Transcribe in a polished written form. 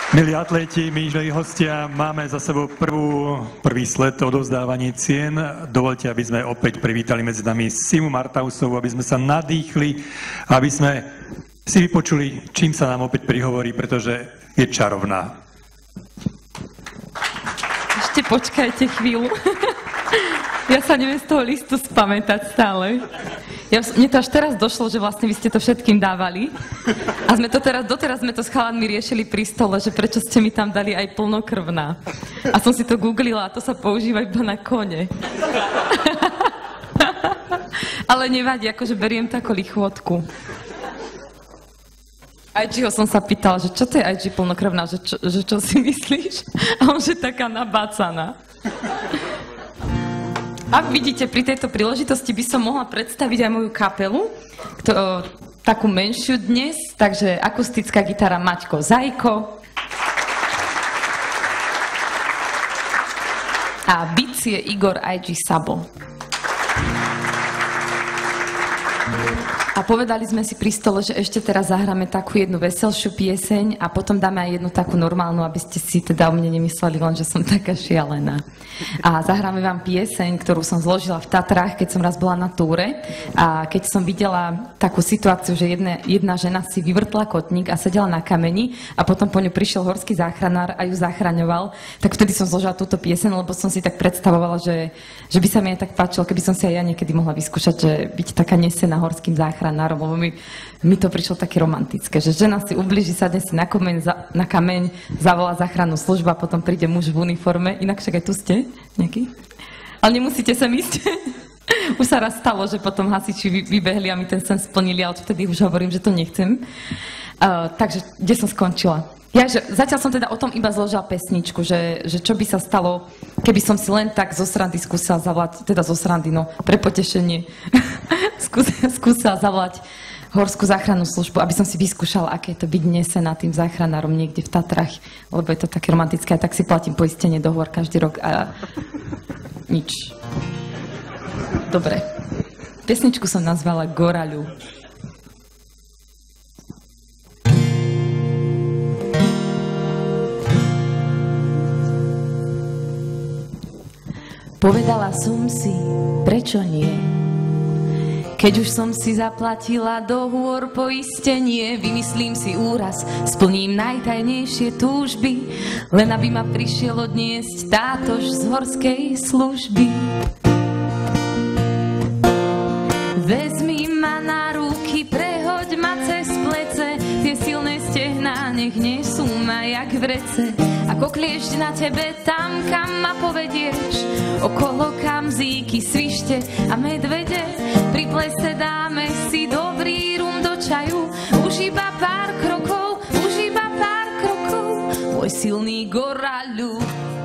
Milí atleti, milí hostia, máme za sebou prvý sled odovzdávaní cien. Dovoľte, aby sme opäť privítali medzi nami Simu Martausovú, aby sme sa nadýchli, aby sme si vypočuli, čím sa nám opäť prihovorí, pretože je čarovná. Ešte počkajte chvíľu. Ja sa neviem z toho listu spamätať stále. Mne to až teraz došlo, že vlastne vy ste to všetkým dávali. A doteraz sme to s chalanmi riešili pri stole, že prečo ste mi tam dali aj plnokrvná. A som si to googlila a to sa používa iba na kone. Ale nevadí, akože beriem to ako lichvotku. IGho som sa pýtala, že čo to je IG plnokrvná, že čo si myslíš? A on, že taká nabácaná. A vidíte, pri tejto príležitosti by som mohla predstaviť aj moju kapelu, takú menšiu dnes, takže akustická gitara Maťko Zajko a bicie Igor IG Sabo. A povedali sme si pri stole, že ešte teraz zahráme takú jednu veselšiu pieseň a potom dáme aj jednu takú normálnu, aby ste si teda o mne nemysleli len, že som taká šialená. A zahráme vám pieseň, ktorú som zložila v Tatrách, keď som raz bola na túre a keď som videla takú situáciu, že jedna žena si vyvrtla kotník a sedela na kameni a potom po ňu prišiel horský záchranár a ju zachraňoval, tak vtedy som zložila túto pieseň, lebo som si tak predstavovala, že by sa mi aj tak páčilo, keby som si aj ja niekedy mohla vyskúšať, že byť taká nesená horským záchranárom, lebo mi to prišlo také romantické, že žena si ublíži, sadne si na kameň, zavolá záchrannú službu a potom príde muž v uniforme. Inak však aj tu ste nejaký? Ale nemusíte sem ísť. Už sa raz stalo, že potom hasiči vybehli a mi ten sen splnili, ale vtedy už hovorím, že to nechcem. Takže kde som skončila? Zatiaľ som teda o tom iba zložila pesničku, že čo by sa stalo, keby som si len tak zo srandy skúsila zavolať, teda zo srandy, no, pre potešenie, skúsila zavolať horskú záchrannú službu, aby som si vyskúšala, aké je to byť nesená tým záchranárom niekde v Tatrách, lebo je to také romantické, a tak si platím poistenie do hôr každý rok a nič. Dobre. Pesničku som nazvala Goraľu. Povedala som si, prečo nie? Keď už som si zaplatila dohovor poistenie, vymyslím si úraz, splním najtajnejšie túžby, len aby ma prišiel odniesť tátož z horskej služby. Vezmi ma na ruky, prehoď ma cez plece, tie silné stehná nech nesú ma jak vrece. Ako kliešť na tebe tam, kam ma povedieš, okolo kamzíky, svište a medvede. Pri plese dáme si dobrý rum do čaju, už iba pár krokov, môj silný goraľu.